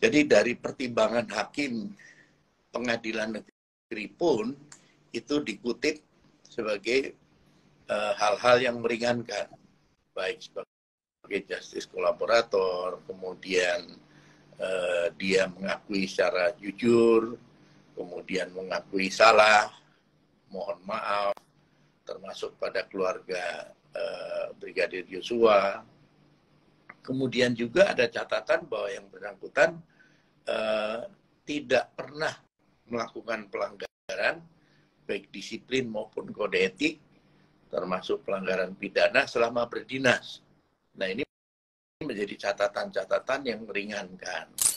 Jadi dari pertimbangan hakim pengadilan negeri pun itu dikutip sebagai hal-hal yang meringankan, baik sebagai justice kolaborator, kemudian dia mengakui secara jujur, kemudian mengakui salah, mohon maaf, termasuk pada keluarga Brigadir Yosua. Kemudian juga ada catatan bahwa yang bersangkutan tidak pernah melakukan pelanggaran, baik disiplin maupun kode etik, termasuk pelanggaran pidana selama berdinas. Nah, ini menjadi catatan-catatan yang meringankan.